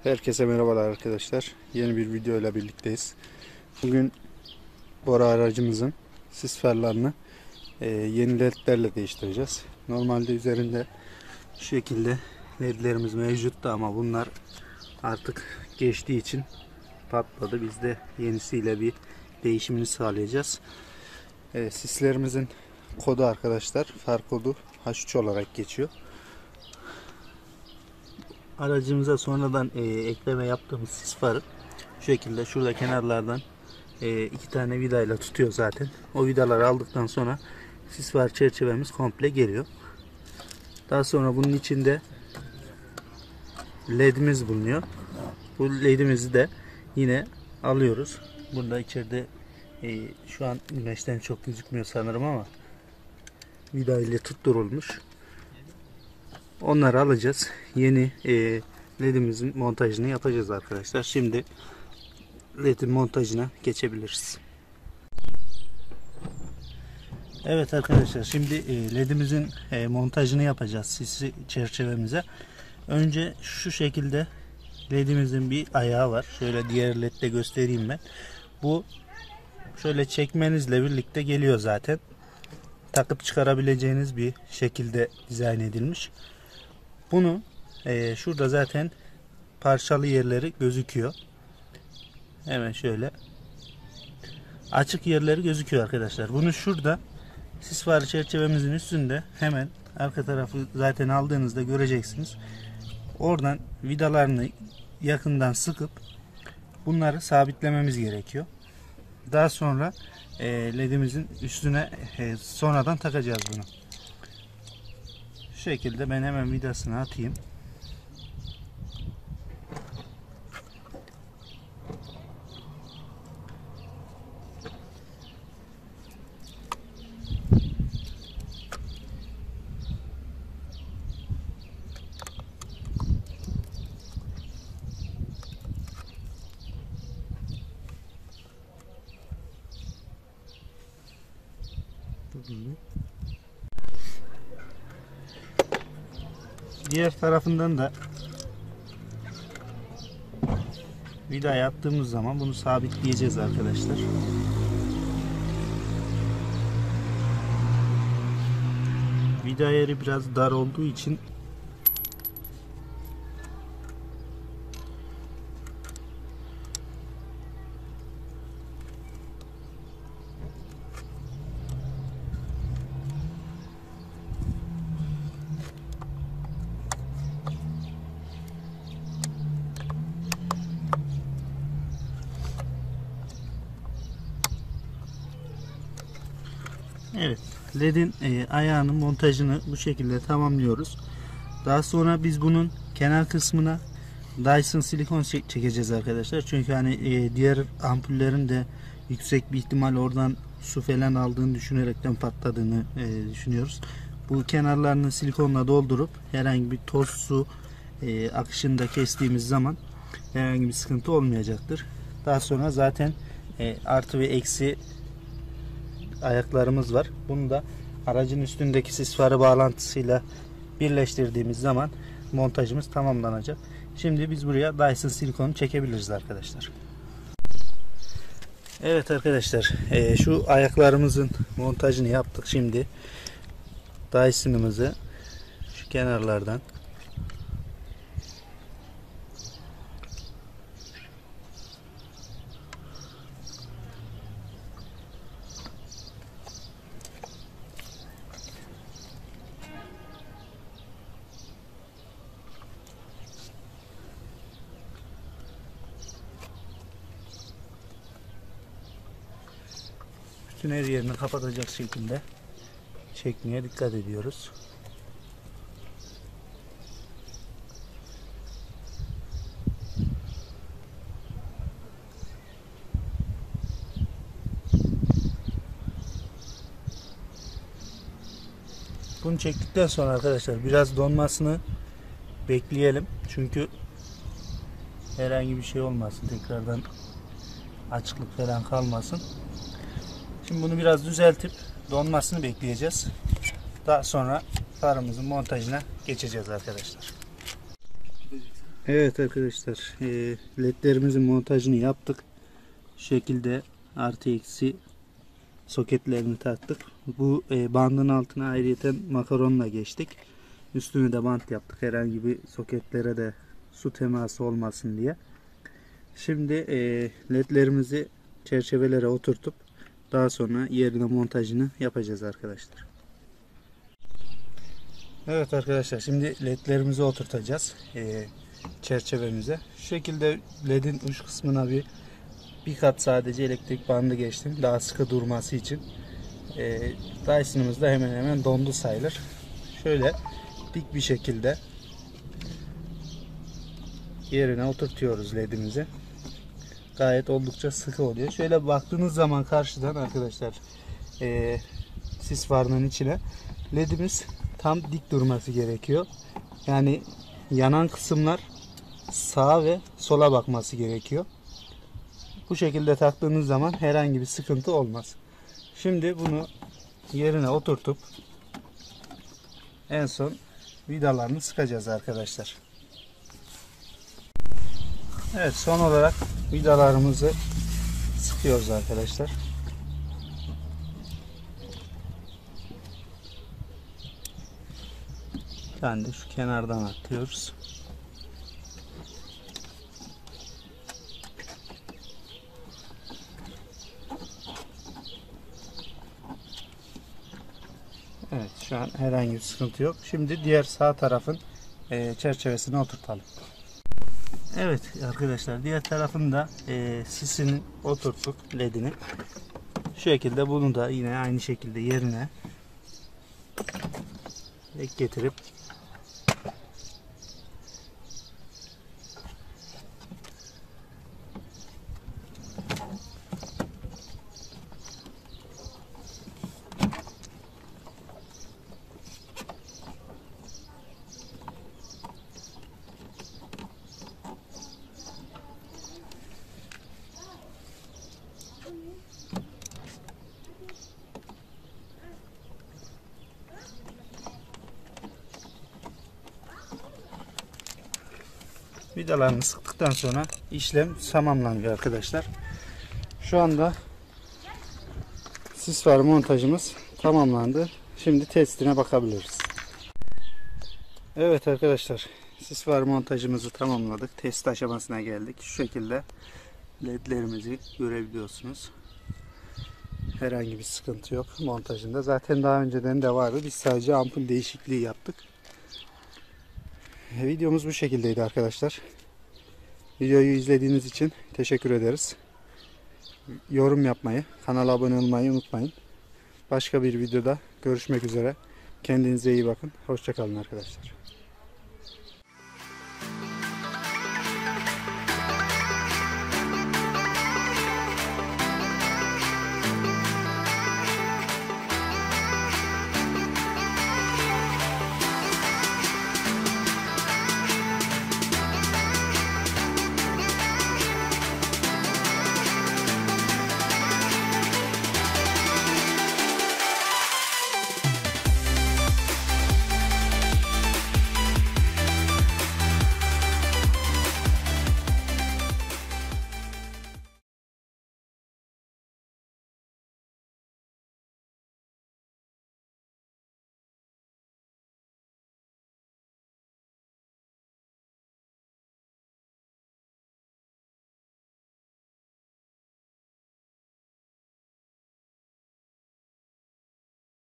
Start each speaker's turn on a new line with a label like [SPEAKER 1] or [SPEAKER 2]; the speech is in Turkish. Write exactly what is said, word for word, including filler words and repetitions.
[SPEAKER 1] Herkese merhabalar arkadaşlar. Yeni bir video ile birlikteyiz. Bugün Bora aracımızın sis farlarını e, yeni ledlerle değiştireceğiz. Normalde üzerinde şu şekilde ledlerimiz mevcuttu ama bunlar artık geçtiği için patladı. Biz de yenisiyle bir değişimini sağlayacağız. E, sislerimizin kodu arkadaşlar, far kodu H üç olarak geçiyor. Aracımıza sonradan e, ekleme yaptığımız sis farı şu şekilde şurada kenarlardan e, iki tane vidayla tutuyor zaten. O vidaları aldıktan sonra sis far çerçevemiz komple geliyor. Daha sonra bunun içinde ledimiz bulunuyor. Bu ledimizi de yine alıyoruz. Burada içeride e, şu an güneşten çok gözükmüyor sanırım ama vida ile tutturulmuş. Onları alacağız. Yeni e, ledimizin montajını yapacağız arkadaşlar. Şimdi ledin montajına geçebiliriz. Evet arkadaşlar, şimdi e, ledimizin e, montajını yapacağız sisi çerçevemize. Önce şu şekilde ledimizin bir ayağı var. Şöyle diğer ledde göstereyim ben. Bu şöyle çekmenizle birlikte geliyor zaten. Takıp çıkarabileceğiniz bir şekilde dizayn edilmiş. Bunu e, şurada zaten parçalı yerleri gözüküyor. Hemen şöyle açık yerleri gözüküyor arkadaşlar. Bunu şurada sis farı çerçevemizin üstünde hemen arka tarafı zaten aldığınızda göreceksiniz. Oradan vidalarını yakından sıkıp bunları sabitlememiz gerekiyor. Daha sonra e, ledimizin üstüne e, sonradan takacağız bunu. Şu şekilde ben hemen vidasını atayım. Diğer tarafından da vida yaptığımız zaman bunu sabitleyeceğiz arkadaşlar. Vida yeri biraz dar olduğu için evet, ledin e, ayağının montajını bu şekilde tamamlıyoruz. Daha sonra biz bunun kenar kısmına Dyson silikon çekeceğiz arkadaşlar. Çünkü hani e, diğer ampullerin de yüksek bir ihtimal oradan su falan aldığını düşünerekten patladığını e, düşünüyoruz. Bu kenarlarını silikonla doldurup herhangi bir toz su e, akışında kestiğimiz zaman herhangi bir sıkıntı olmayacaktır. Daha sonra zaten e, artı ve eksi ayaklarımız var. Bunu da aracın üstündeki sis farı bağlantısıyla birleştirdiğimiz zaman montajımız tamamlanacak. Şimdi biz buraya Dyson silikonu çekebiliriz arkadaşlar. Evet arkadaşlar, e, şu ayaklarımızın montajını yaptık. Şimdi Dyson'ımızı şu kenarlardan bütün her yerini kapatacak şekilde çekmeye dikkat ediyoruz. Bunu çektikten sonra arkadaşlar biraz donmasını bekleyelim. Çünkü herhangi bir şey olmasın. Tekrardan açıklık falan kalmasın. Şimdi bunu biraz düzeltip donmasını bekleyeceğiz. Daha sonra farımızın montajına geçeceğiz arkadaşlar. Evet arkadaşlar, e, ledlerimizin montajını yaptık. Şu şekilde artı eksi soketlerini taktık. Bu e, bandın altına ayrıyeten makaronla geçtik. Üstüne de bant yaptık. Herhangi bir soketlere de su teması olmasın diye. Şimdi e, ledlerimizi çerçevelere oturtup daha sonra yerine montajını yapacağız arkadaşlar. Evet arkadaşlar, şimdi ledlerimizi oturtacağız e, çerçevemize. Şu şekilde ledin uç kısmına bir bir kat sadece elektrik bandı geçtim. Daha sıkı durması için. E, Dyson'ımız da hemen hemen dondu sayılır. Şöyle dik bir şekilde yerine oturtuyoruz ledimizi. Gayet oldukça sıkı oluyor. Şöyle baktığınız zaman karşıdan arkadaşlar e, sis farının içine ledimiz tam dik durması gerekiyor. Yani yanan kısımlar sağa ve sola bakması gerekiyor. Bu şekilde taktığınız zaman herhangi bir sıkıntı olmaz. Şimdi bunu yerine oturtup en son vidalarını sıkacağız arkadaşlar. Evet, son olarak vidalarımızı sıkıyoruz arkadaşlar. Ben de şu kenardan atıyoruz. Evet, şu an herhangi bir sıkıntı yok. Şimdi diğer sağ tarafın e, çerçevesini oturtalım. Evet arkadaşlar, diğer tarafını da e, sisini oturttuk, ledini. Şu şekilde bunu da yine aynı şekilde yerine ek getirip vidalarını sıktıktan sonra işlem tamamlanıyor arkadaşlar. Şu anda sis farı montajımız tamamlandı. Şimdi testine bakabiliriz. Evet arkadaşlar, sis farı montajımızı tamamladık. Test aşamasına geldik. Şu şekilde ledlerimizi görebiliyorsunuz. Herhangi bir sıkıntı yok montajında. Zaten daha önceden de vardı. Biz sadece ampul değişikliği yaptık. Videomuz bu şekildeydi arkadaşlar. Videoyu izlediğiniz için teşekkür ederiz. Yorum yapmayı, kanala abone olmayı unutmayın. Başka bir videoda görüşmek üzere. Kendinize iyi bakın. Hoşça kalın arkadaşlar.